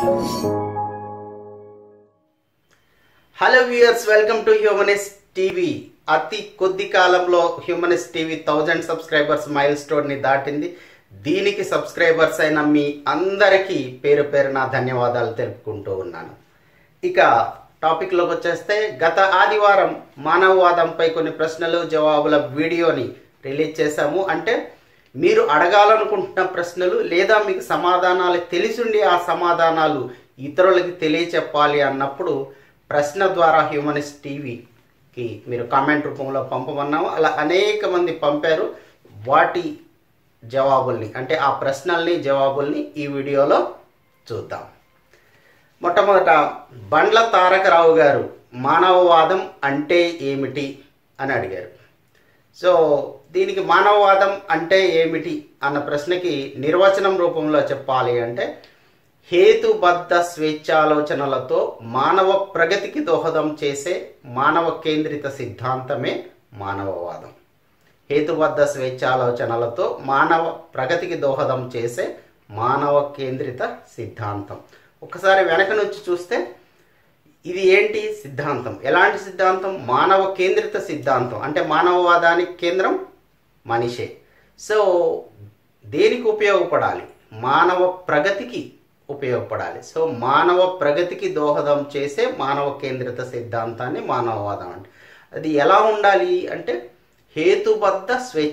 Hello viewers, welcome to humanist TV. అతి కొద్ది కాలంలో humanist TV 1000 subscribers milestone ని దాటింది. దీనికి సబ్స్క్రైబర్స్ అయిన మీ అందరికీ పేరు పేరున ధన్యవాదాలు తెలుపుకుంటూ ఉన్నాను. ఇక టాపిక్ లోకి వచ్చేస్తే, గత ఆదివారం మానవవాదంపై కొన్ని ప్రశ్నలు జవాబుల వీడియోని రిలీజ్ చేశాము. అంటే మీరు అడగాలనుకుంటున్న ప్రశ్నలు లేదా మీకు సమాధానాలు తెలిసిండి ఆ సమాధానాలు ఇతరులకి తెలియచెప్పాలి అన్నప్పుడు ప్రశ్న ద్వారా హ్యూమనిస్ట్ టీవీకి మీరు కామెంట్ రూపంలో పంపమన్నాము. అలా అనేక మంది పంపారు. వాటి జవాబుల్ని, అంటే ఆ ప్రశ్నల్ని జవాబుల్ని ఈ వీడియోలో చూద్దాం. మొట్టమొదట బండ్ల తారకరావు గారు మానవవాదం అంటే ఏమిటి అని అడిగారు. సో దీనికి మానవవాదం అంటే ఏమిటి అన్న ప్రశ్నకి నిర్వచనం రూపంలో చెప్పాలి అంటే, హేతుబద్ధ స్వేచ్ఛాలోచనలతో మానవ ప్రగతికి దోహదం చేసే మానవ కేంద్రిత సిద్ధాంతమే మానవవాదం. హేతుబద్ధ స్వేచ్ఛాలోచనలతో మానవ ప్రగతికి దోహదం చేసే మానవ కేంద్రిత సిద్ధాంతం. ఒకసారి వెనక నుంచి చూస్తే ఇది ఏంటి సిద్ధాంతం? ఎలాంటి సిద్ధాంతం? మానవ కేంద్రిత సిద్ధాంతం. అంటే మానవవాదానికి కేంద్రం మనిషే. సో దేనికి ఉపయోగపడాలి? మానవ ప్రగతికి ఉపయోగపడాలి. సో మానవ ప్రగతికి దోహదం చేసే మానవ కేంద్రిత సిద్ధాంతాన్ని మానవవాదం అంటే. అది ఎలా ఉండాలి అంటే హేతుబద్ధ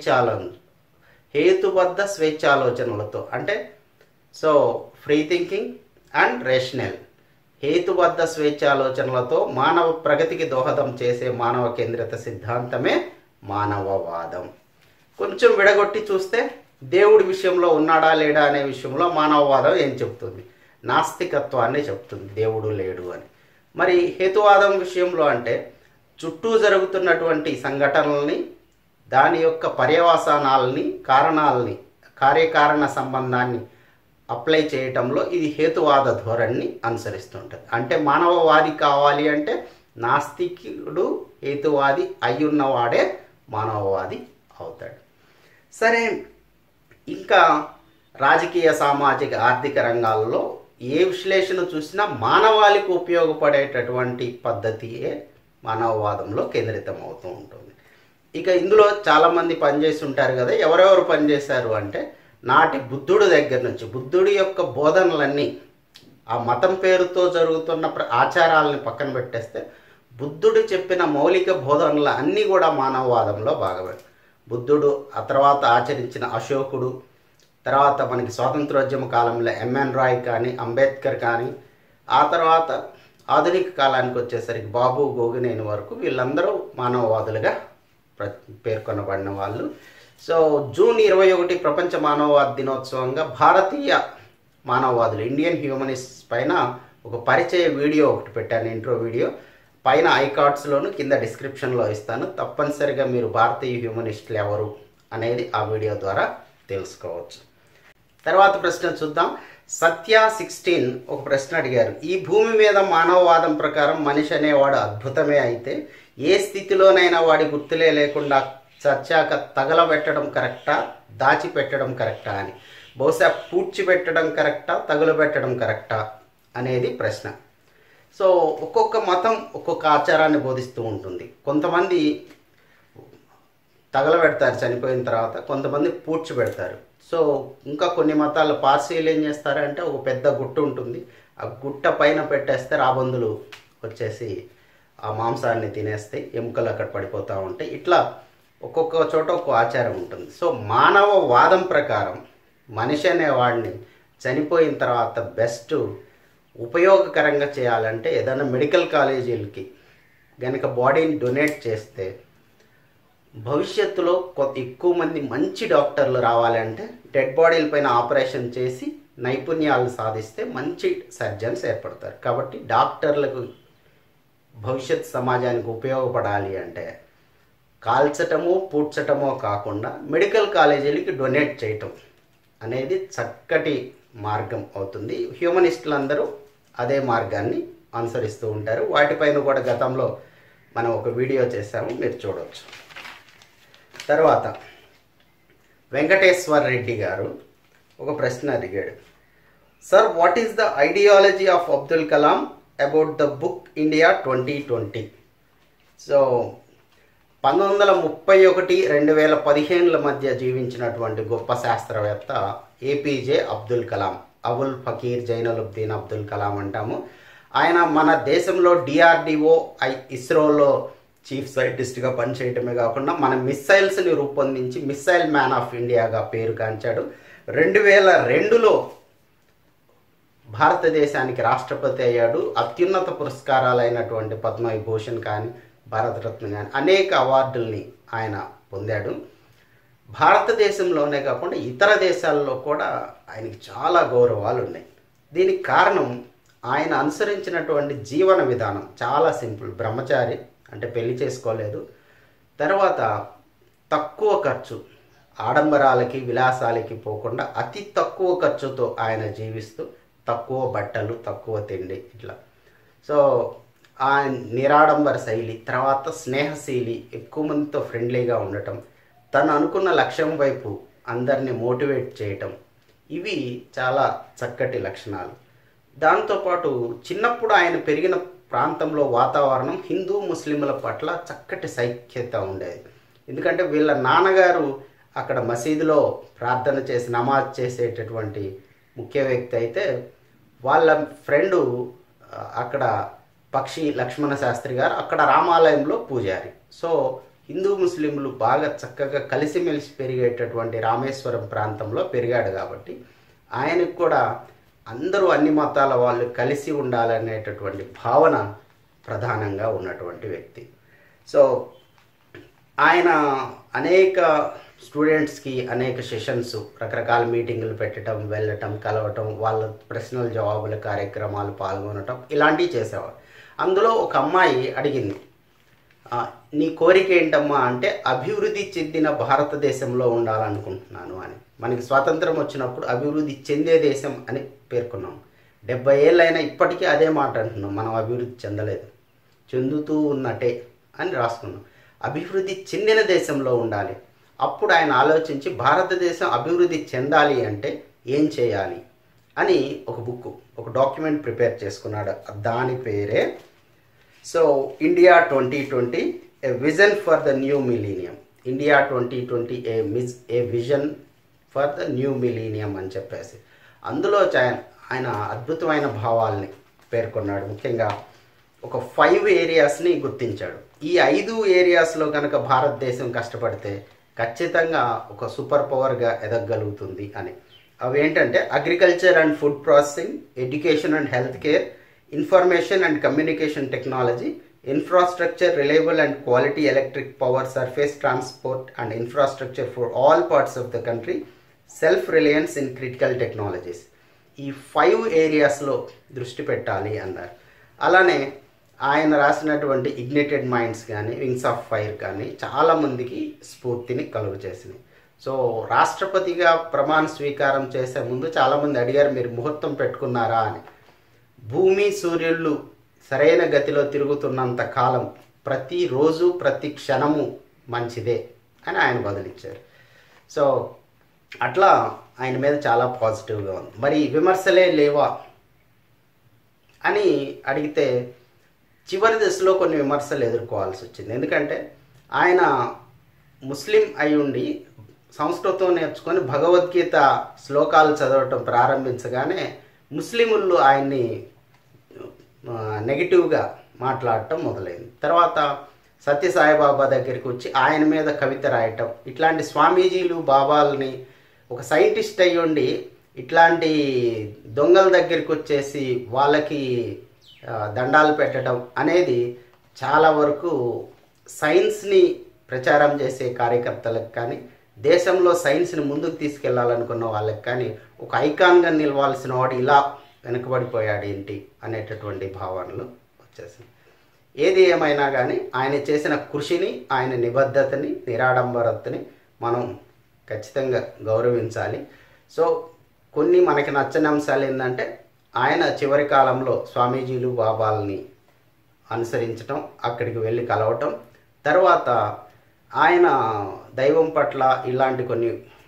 స్వేచ్ఛాలోచనలతో, అంటే so free thinking and rational. హేతుబద్ధ స్వేచ్ఛాలోచనలతో మానవ ప్రగతికి దోహదం చేసే మానవ కేంద్రిత సిద్ధాంతమే మానవవాదం. కొంచెం విడగొట్టి చూస్తే దేవుడి విషయంలో ఉన్నాడా లేడా అనే విషయంలో మానవవాదం ఏం చెప్తుంది? నాస్తికత్వాన్ని చెప్తుంది, దేవుడు లేడు అని. మరి హేతువాదం విషయంలో అంటే చుట్టూ జరుగుతున్నటువంటి సంఘటనల్ని, దాని యొక్క పర్యవసానాలని, కారణాలని, కార్యకారణ సంబంధాన్ని అప్లై చేయటంలో ఇది హేతువాద ధోరణిని అనుసరిస్తుంటుంది. అంటే మానవవాది కావాలి అంటే నాస్తికుడు హేతువాది అయ్యున్నవాడే మానవవాది అవుతాడు. సరే, ఇంకా రాజకీయ, సామాజిక, ఆర్థిక రంగాల్లో ఏ విశ్లేషణ చూసినా మానవాళికి ఉపయోగపడేటటువంటి పద్ధతియే మానవవాదంలో కేంద్రితం అవుతూ ఉంటుంది. ఇక ఇందులో చాలామంది పనిచేసి ఉంటారు కదా. ఎవరెవరు పనిచేశారు అంటే, నాటి బుద్ధుడి దగ్గర నుంచి, బుద్ధుడి యొక్క బోధనలన్నీ, ఆ మతం పేరుతో జరుగుతున్న ఆచారాలని పక్కన పెట్టేస్తే బుద్ధుడు చెప్పిన మౌలిక బోధనలు అన్నీ కూడా మానవవాదంలో భాగమే. బుద్ధుడు, ఆ తర్వాత ఆచరించిన అశోకుడు, తర్వాత మనకి స్వాతంత్రోద్యమ కాలంలో ఎంఎన్ రాయ్ కానీ, అంబేద్కర్ కానీ, ఆ తర్వాత ఆధునిక కాలానికి వచ్చేసరికి బాబు గోగినేని వరకు వీళ్ళందరూ మానవవాదులుగా పేర్కొనబడిన వాళ్ళు. సో జూన్ 21 ప్రపంచ మానవవాద దినోత్సవంగా భారతీయ మానవవాదులు, ఇండియన్ హ్యూమనిస్ట్ పైన ఒక పరిచయ వీడియో ఒకటి పెట్టాను, ఇంట్రో వీడియో. పైన ఐకార్డ్స్లోను కింద డిస్క్రిప్షన్లో ఇస్తాను. తప్పనిసరిగా మీరు భారతీయ హ్యూమనిస్టులు ఎవరు అనేది ఆ వీడియో ద్వారా తెలుసుకోవచ్చు. తర్వాత ప్రశ్న చూద్దాం. సత్య 16 ఒక ప్రశ్న అడిగారు. ఈ భూమి మీద మానవవాదం ప్రకారం మనిషి అనేవాడు అద్భుతమే అయితే ఏ స్థితిలోనైనా వాడి గుర్తులే లేకుండా చచ్చాక తగలబెట్టడం కరెక్టా, దాచిపెట్టడం కరెక్టా అని. బహుశా పూడ్చిపెట్టడం కరెక్టా, తగులబెట్టడం కరెక్టా అనేది ప్రశ్న. సో ఒక్కొక్క మతం ఒక్కొక్క ఆచారాన్ని బోధిస్తూ ఉంటుంది. కొంతమంది తగలబెడతారు చనిపోయిన తర్వాత, కొంతమంది పూడ్చిపెడతారు. సో ఇంకా కొన్ని మతాల పార్సీలు ఏం చేస్తారంటే, ఒక పెద్ద గుట్ట ఉంటుంది, ఆ గుట్ట పైన పెట్టేస్తే రాబందులు వచ్చేసి ఆ మాంసాన్ని తినేస్తాయి, ఎముకలు అక్కడ పడిపోతూ ఉంటాయి. ఇట్లా ఒక్కొక్క చోట ఒక్కొక్క ఆచారం ఉంటుంది. సో మానవవాదం ప్రకారం మనిషి అనేవాడిని చనిపోయిన తర్వాత బెస్ట్ ఉపయోగకరంగా చేయాలంటే ఏదైనా మెడికల్ కాలేజీలకి కనుక బాడీని డొనేట్ చేస్తే భవిష్యత్తులో ఎక్కువ మంది మంచి డాక్టర్లు రావాలంటే డెడ్ బాడీల పైన ఆపరేషన్ చేసి నైపుణ్యాలను సాధిస్తే మంచి సర్జన్స్ ఏర్పడతారు. కాబట్టి డాక్టర్లకు భవిష్యత్ సమాజానికి ఉపయోగపడాలి అంటే కాల్చటమో పూడ్చటమో కాకుండా మెడికల్ కాలేజీలకి డొనేట్ చేయటం అనేది చక్కటి మార్గం అవుతుంది. హ్యూమనిస్టులందరూ అదే మార్గాన్ని అనుసరిస్తూ ఉంటారు. వాటిపైన కూడా గతంలో మనం ఒక వీడియో చేసాము, మీరు చూడవచ్చు. తర్వాత వెంకటేశ్వర్ రెడ్డి గారు ఒక ప్రశ్న అడిగాడు. Sir, what is the ideology of Abdul Kalam about the book India 2020? So 1931-2015 మధ్య జీవించినటువంటి గొప్ప శాస్త్రవేత్త ఏపీజే అబ్దుల్ కలాం, అబుల్ ఫకీర్ జైనులుబ్దీన్ అబ్దుల్ కలాం అంటాము. ఆయన మన దేశంలో డిఆర్డిఓ ఇస్రోలో చీఫ్ సైంటిస్ట్గా పనిచేయటమే కాకుండా మన మిస్సైల్స్ని రూపొందించి మిస్సైల్ మ్యాన్ ఆఫ్ ఇండియాగా పేరు గాంచాడు. 2002లో భారతదేశానికి రాష్ట్రపతి అయ్యాడు. అత్యున్నత పురస్కారాలైనటువంటి పద్మవిభూషణ్ కానీ భారతరత్న కానీ అనేక అవార్డుల్ని ఆయన పొందాడు. భారతదేశంలోనే కాకుండా ఇతర దేశాల్లో కూడా ఆయనకి చాలా గౌరవాలు ఉన్నాయి. దీనికి కారణం ఆయన అనుసరించినటువంటి జీవన విధానం చాలా సింపుల్. బ్రహ్మచారి అంటే పెళ్లి చేసుకోలేదు. తర్వాత తక్కువ ఖర్చు, ఆడంబరాలకి విలాసాలకి పోకుండా అతి తక్కువ ఖర్చుతో ఆయన జీవిస్తూ తక్కువ బట్టలు, తక్కువ తిండి, ఇట్లా. సో ఆ నిరాడంబర శైలి, తర్వాత స్నేహశీలి, ఎక్కువ మందితో ఫ్రెండ్లీగా ఉండటం, తను అనుకున్న లక్ష్యం వైపు అందరినీ మోటివేట్ చేయటం, ఇవి చాలా చక్కటి లక్షణాలు. దాంతోపాటు చిన్నప్పుడు ఆయన పెరిగిన ప్రాంతంలో వాతావరణం హిందూ ముస్లింల పట్ల చక్కటి సైక్యత ఉండేది. ఎందుకంటే వీళ్ళ నాన్నగారు అక్కడ మసీదులో ప్రార్థన చేసి నమాజ్ చేసేటటువంటి ముఖ్య వ్యక్తి అయితే, వాళ్ళ ఫ్రెండు అక్కడ పక్షి లక్ష్మణ శాస్త్రి గారు అక్కడ రామాలయంలో పూజారి. సో హిందూ ముస్లింలు బాగా చక్కగా కలిసిమెలిసి పెరిగేటటువంటి రామేశ్వరం ప్రాంతంలో పెరిగాడు కాబట్టి ఆయనకు కూడా అందరూ అన్ని మతాల వాళ్ళు కలిసి ఉండాలనేటటువంటి భావన ప్రధానంగా ఉన్నటువంటి వ్యక్తి. సో ఆయన అనేక స్టూడెంట్స్కి అనేక సెషన్స్, రకరకాల మీటింగులు పెట్టడం, వెళ్ళటం, కలవటం, వాళ్ళ ప్రశ్నల జవాబుల కార్యక్రమాలు పాల్గొనటం, ఇలాంటివి చేసేవారు. అందులో ఒక అమ్మాయి అడిగింది, నీ కోరిక ఏంటమ్మా అంటే, అభివృద్ధి చెందిన భారతదేశంలో ఉండాలనుకుంటున్నాను అని. మనకి స్వాతంత్రం వచ్చినప్పుడు అభివృద్ధి చెందే దేశం అని పేర్కొన్నాం. 70 ఏళ్ళైనా ఇప్పటికీ అదే మాట అంటున్నాం, మనం అభివృద్ధి చెందలేదు, చెందుతూ ఉన్నట్టే అని రాసుకున్నాం. అభివృద్ధి చెందిన దేశంలో ఉండాలి. అప్పుడు ఆయన ఆలోచించి భారతదేశం అభివృద్ధి చెందాలి అంటే ఏం చేయాలి అని ఒక డాక్యుమెంట్ ప్రిపేర్ చేసుకున్నాడు. దాని పేరే so India 2020 a vision for the new millennium. India 2020 a vision for the new millennium అని చెప్పేసి అందులో ఆయన అద్భుతమైన భావాల్ని పేర్కొన్నాడు. ముఖ్యంగా ఒక 5 ఏరియాస్ని గుర్తించాడు. ఈ 5 ఏరియాస్లో కనుక భారతదేశం కష్టపడితే ఖచ్చితంగా ఒక సూపర్ పవర్గా ఎదగలుగుతుంది అని. అవి ఏంటంటే agriculture and food processing, education and health care, information and communication technology, infrastructure, reliable and quality electric power, surface transport and infrastructure for all parts of the country, self reliance in critical technologies. ఈ 5 ఏరియాస్లో దృష్టి పెట్టాలి అన్నారు. అలానే ఆయన రాసినటువంటి ignited minds కానీ, wings of fire కానీ చాలామందికి స్ఫూర్తిని కలుగు చేసినాయి. సో రాష్ట్రపతిగా ప్రమాణ స్వీకారం చేసే ముందు చాలామంది అడిగారు, మీరు ముహూర్తం పెట్టుకున్నారా అని. భూమి సూర్యుళ్ళు సరైన గతిలో తిరుగుతున్నంత కాలం ప్రతిరోజు ప్రతి క్షణము మంచిదే అని ఆయన బదులిచ్చారు. సో అట్లా ఆయన మీద చాలా పాజిటివ్గా ఉంది. మరి విమర్శలే లేవా అని అడిగితే చివరి దశలో కొన్ని విమర్శలు ఎదుర్కోవాల్సి వచ్చింది. ఎందుకంటే ఆయన ముస్లిం అయి ఉండి సంస్కృతం నేర్చుకొని భగవద్గీత శ్లోకాలు చదవటం ప్రారంభించగానే ముస్లిములు ఆయన్ని నెగిటివ్గా మాట్లాడటం మొదలైంది. తర్వాత సత్యసాయిబాబా దగ్గరికి వచ్చి ఆయన మీద కవిత రాయటం, ఇట్లాంటి స్వామీజీలు బాబాలని ఒక సైంటిస్ట్ అయ్యి ఉండి ఇట్లాంటి దొంగల దగ్గరికి వచ్చేసి వాళ్ళకి దండాలు పెట్టడం అనేది చాలా వరకు సైన్స్ని ప్రచారం చేసే కార్యకర్తలకు కానీ, దేశంలో సైన్స్ని ముందుకు తీసుకెళ్లాలనుకున్న వాళ్ళకి కానీ ఒక ఐకాన్గా నిలవాల్సిన వాడు ఇలా వెనుకబడిపోయాడు ఏంటి అనేటటువంటి భావనలు వచ్చేసింది. ఏది ఏమైనా కానీ ఆయన చేసిన కృషిని, ఆయన నిబద్ధతని, నిరాడంబరతని మనం ఖచ్చితంగా గౌరవించాలి. సో కొన్ని మనకి నచ్చని అంశాలు ఏంటంటే, ఆయన చివరి కాలంలో స్వామీజీలు బాబాల్ని అనుసరించటం, అక్కడికి వెళ్ళి కలవటం, తర్వాత ఆయన దైవం పట్ల ఇలాంటి కొన్ని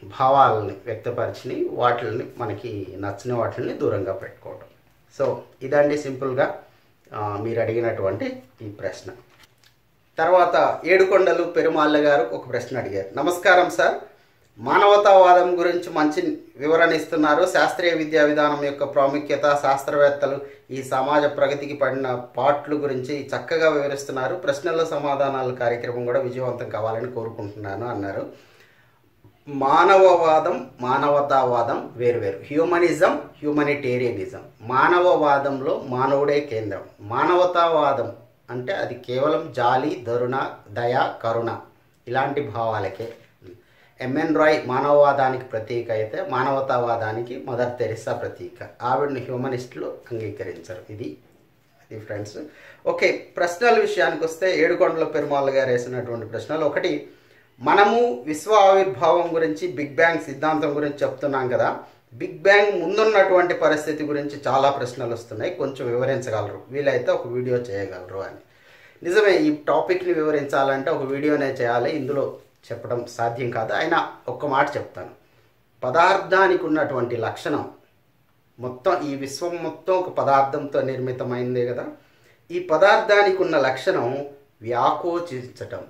భావాలని వ్యక్తపరిచి వాటిని మనకి నచ్చిన వాటిని దూరంగా పెట్టుకోవడం. సో ఇదండి సింపుల్గా మీరు అడిగినటువంటి ఈ ప్రశ్న. తర్వాత ఏడుకొండలు పెరుమాళ్ళ గారు ఒక ప్రశ్న అడిగారు. నమస్కారం సార్, మానవతావాదం గురించి మంచి వివరణ ఇస్తున్నారు. శాస్త్రీయ విద్యా విధానం యొక్క ప్రాముఖ్యత, శాస్త్రవేత్తలు ఈ సమాజ ప్రగతికి పడిన పాట్లు గురించి చక్కగా వివరిస్తున్నారు. ప్రశ్నల సమాధానాల కార్యక్రమం కూడా విజయవంతం కావాలని కోరుకుంటున్నాను అన్నారు. మానవవాదం, మానవతావాదం వేరువేరు. హ్యూమనిజం, హ్యూమనిటేరియనిజం. మానవవాదంలో మానవుడే కేంద్రం. మానవతావాదం అంటే అది కేవలం జాలి, దయ, కరుణ ఇలాంటి భావాలకే. ఎంఎన్ రాయ్ మానవవాదానికి ప్రతీక అయితే మానవతావాదానికి మదర్ తెరిసా ప్రతీక. ఆవిడని హ్యూమనిస్టులు అంగీకరించరు. ఇది ఫ్రెండ్స్. ఓకే, ప్రశ్నల విషయానికి వస్తే ఏడుకొండల పెరుమాళ్ళ గారు వేసినటువంటి ప్రశ్నలు. ఒకటి, మనము విశ్వ ఆవిర్భావం గురించి, బిగ్ బ్యాంగ్ సిద్ధాంతం గురించి చెప్తున్నాం కదా. బిగ్ బ్యాంగ్ ముందున్నటువంటి పరిస్థితి గురించి చాలా ప్రశ్నలు వస్తున్నాయి. కొంచెం వివరించగలరు, వీలైతే ఒక వీడియో చేయగలరు అని. నిజమే, ఈ టాపిక్ని వివరించాలంటే ఒక వీడియోనే చేయాలి, ఇందులో చెప్పడం సాధ్యం కాదు. అయినా ఒక్క మాట చెప్తాను. పదార్థానికి ఉన్నటువంటి లక్షణం, మొత్తం ఈ విశ్వం మొత్తం ఒక పదార్థంతో నిర్మితమైందే కదా. ఈ పదార్థానికి ఉన్న లక్షణం వ్యాకోచించటం.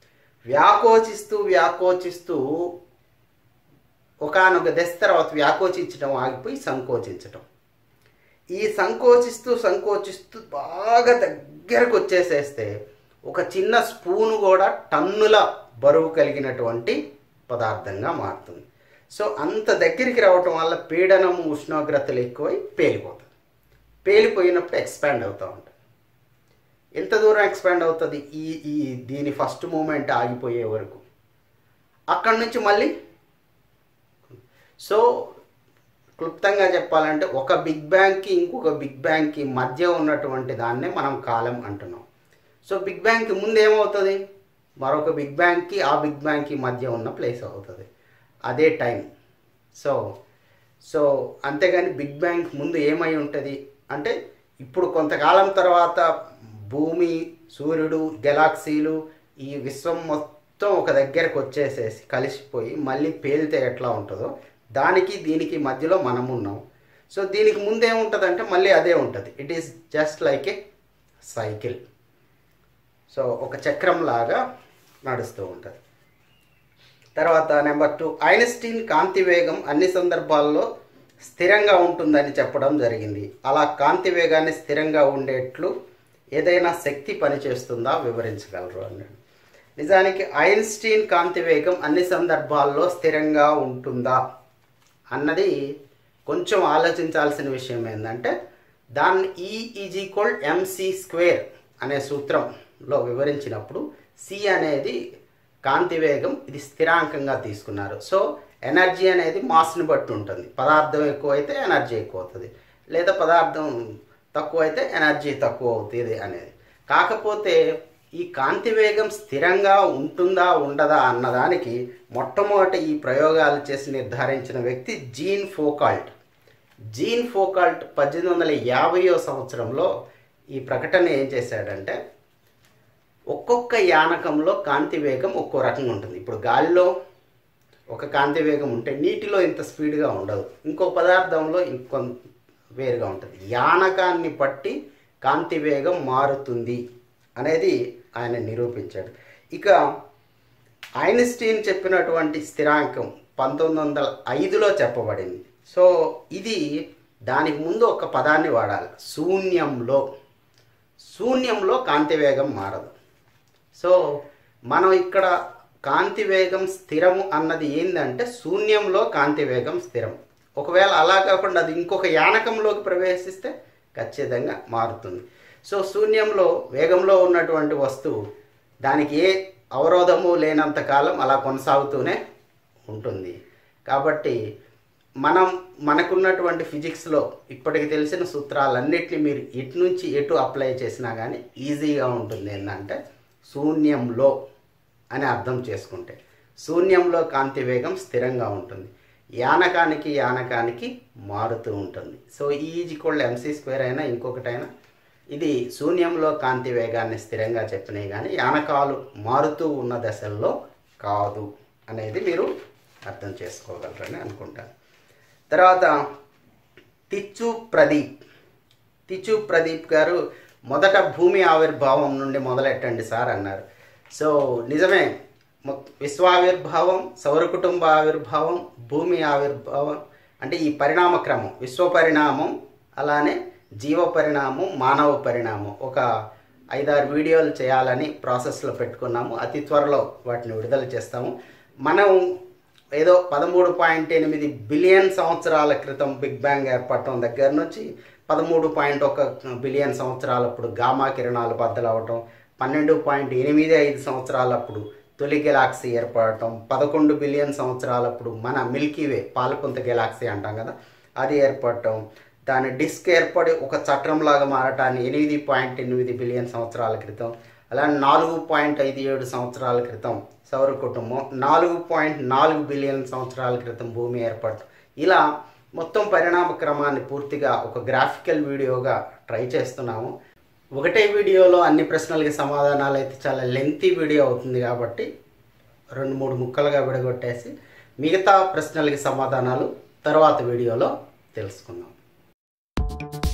వ్యాకోచిస్తూ ఒకానొక దశ తర్వాత వ్యాకోచించటం ఆగిపోయి సంకోచించటం. ఈ సంకోచిస్తూ బాగా దగ్గరకు వచ్చేసేస్తే ఒక చిన్న స్పూను కూడా టన్నుల బరువు కలిగినటువంటి పదార్థంగా మారుతుంది. సో అంత దగ్గరికి రావటం వల్ల పీడనము, ఉష్ణోగ్రతలు ఎక్కువై పేలిపోతుంది. పేలిపోయినప్పుడు ఎక్స్పాండ్ అవుతూ ఉంటుంది. ఎంత దూరం ఎక్స్పాండ్ అవుతుంది? ఈ దీని ఫస్ట్ మూమెంట్ ఆగిపోయే వరకు. అక్కడి నుంచి మళ్ళీ, సో క్లుప్తంగా చెప్పాలంటే ఒక బిగ్ బ్యాంగ్కి ఇంకొక బిగ్ బ్యాంగ్కి మధ్య ఉన్నటువంటి దాన్నే మనం కాలం అంటున్నాం. సో బిగ్ బ్యాంగ్కి ముందు ఏమవుతుంది? మరొక బిగ్ బ్యాంగ్కి ఆ బిగ్ బ్యాంగ్కి మధ్య ఉన్న ప్లేస్ అవుతుంది, అదే టైం. సో అంతేగాని బిగ్ బ్యాంగ్ ముందు ఏమై ఉంటుంది అంటే, ఇప్పుడు కొంతకాలం తర్వాత భూమి, సూర్యుడు, గెలాక్సీలు, ఈ విశ్వం మొత్తం ఒక దగ్గరకు వచ్చేసేసి కలిసిపోయి మళ్ళీ పేలితే ఎట్లా ఉంటుందో దానికి దీనికి మధ్యలో మనం ఉన్నాం. సో దీనికి ముందు ఏముంటుంది అంటే మళ్ళీ అదే ఉంటుంది. It is just like a cycle. So ఒక చక్రం లాగా నడుస్తూ ఉంటుంది. తర్వాత నెంబర్ 2, ఐన్స్టీన్ కాంతి వేగం అన్ని సందర్భాల్లో స్థిరంగా ఉంటుందని చెప్పడం జరిగింది. అలా కాంతి వేగాన్ని స్థిరంగా ఉండేట్లు ఏదైనా శక్తి పనిచేస్తుందా, వివరించగలరు అన్నాడు. నిజానికి ఐన్స్టీన్ కాంతి వేగం అన్ని సందర్భాల్లో స్థిరంగా ఉంటుందా అన్నది కొంచెం ఆలోచించాల్సిన విషయం. ఏంటంటే దాన్ని E=mc² అనే సూత్రంలో వివరించినప్పుడు సి అనేది కాంతి వేగం, ఇది స్థిరాంకంగా తీసుకున్నారు. సో ఎనర్జీ అనేది మాస్ని బట్టి ఉంటుంది. పదార్థం ఎక్కువైతే ఎనర్జీ ఎక్కువ అవుతుంది, లేదా పదార్థం తక్కువ అయితే ఎనర్జీ తక్కువ అవుతుంది అనేది. కాకపోతే ఈ కాంతి వేగం స్థిరంగా ఉంటుందా ఉండదా అన్నదానికి మొట్టమొదటి ఈ ప్రయోగాలు చేసి నిర్ధారించిన వ్యక్తి జీన్ ఫోకాల్ట్. 1850వ సంవత్సరంలో ఈ ప్రకటన ఏం చేశాడంటే, ఒక్కొక్క యానకంలో కాంతి వేగం ఒక్కో రకంగా ఉంటుంది. ఇప్పుడు గాలిలో ఒక కాంతి వేగం ఉంటే నీటిలో ఇంత స్పీడ్గా ఉండదు, ఇంకో పదార్థంలో ఇంకొంత వేరుగా ఉంటుంది. యానకాన్ని బట్టి కాంతి వేగం మారుతుంది అనేది ఆయన నిరూపించాడు. ఇక ఐన్స్టీన్ చెప్పినటువంటి స్థిరాంకం 1905లో చెప్పబడింది. సో ఇది దానికి ముందు ఒక పదాన్ని వాడాలి, శూన్యంలో కాంతి వేగం మారదు. సో మనం ఇక్కడ కాంతి వేగం స్థిరము అన్నది ఏంటంటే శూన్యంలో కాంతి వేగం స్థిరం. ఒకవేళ అలా కాకుండా అది ఇంకొక యానకంలోకి ప్రవేశిస్తే ఖచ్చితంగా మారుతుంది. సో శూన్యంలో వేగంలో ఉన్నటువంటి వస్తువు దానికి ఏ అవరోధము లేనంత కాలం అలా కొనసాగుతూనే ఉంటుంది. కాబట్టి మనకున్నటువంటి ఫిజిక్స్లో ఇప్పటికి తెలిసిన సూత్రాలన్నిటిని మీరు ఇటు నుంచి ఎటు అప్లై చేసినా కానీ ఈజీగా ఉంటుంది. ఏంటంటే శూన్యంలో అని అర్థం చేసుకుంటే శూన్యంలో కాంతి వేగం స్థిరంగా ఉంటుంది, యానకానికి మారుతూ ఉంటుంది. సో E=mc² అయినా ఇంకొకటైనా ఇది శూన్యంలో కాంతి వేగాన్ని స్థిరంగా చెప్పినాయి కానీ యానకాలు మారుతూ ఉన్న దశల్లో కాదు అనేది మీరు అర్థం చేసుకోగలరని అనుకుంటాను. తర్వాత తిచ్చు ప్రదీప్ గారు మొదట భూమి ఆవిర్భావం నుండి మొదలెట్టండి సార్ అన్నారు. సో నిజమే, విశ్వావిర్భావం, సౌర కుటుంబ ఆవిర్భావం, భూమి ఆవిర్భావం అంటే ఈ పరిణామ క్రమం, విశ్వ పరిణామం, అలానే జీవ పరిణామం, మానవ పరిణామం ఒక 5-6 వీడియోలు చేయాలని ప్రాసెస్లో పెట్టుకున్నాము. అతి త్వరలో వాటిని విడుదల చేస్తాము. మనం ఏదో 13.8 బిలియన్ సంవత్సరాల క్రితం బిగ్ బ్యాంగ్ ఏర్పడటం దగ్గర నుంచి 13.1 బిలియన్ సంవత్సరాలప్పుడు గామా కిరణాలు బద్దలవటం, 12.85 సంవత్సరాలప్పుడు తొలి గెలాక్సీ ఏర్పడటం, 11 బిలియన్ సంవత్సరాలప్పుడు మన మిల్కీవే పాలపుంత గెలాక్సీ అంటాం కదా అది ఏర్పడటం, దాని డిస్క్ ఏర్పడి ఒక చట్రంలాగా మారటాన్ని 8.8 బిలియన్ సంవత్సరాల క్రితం, అలా 4.57 సంవత్సరాల క్రితం సౌర కుటుంబం, 4.4 బిలియన్ సంవత్సరాల క్రితం భూమి ఏర్పడటం, ఇలా మొత్తం పరిణామ క్రమాన్ని పూర్తిగా ఒక గ్రాఫికల్ వీడియోగా ట్రై చేస్తున్నాము. ఒకటే వీడియోలో అన్ని ప్రశ్నలకి సమాధానాలు అయితే చాలా లెంతీ వీడియో అవుతుంది కాబట్టి 2-3 ముక్కలుగా విడగొట్టేసి మిగతా ప్రశ్నలకి సమాధానాలు తర్వాత వీడియోలో తెలుసుకుందాం.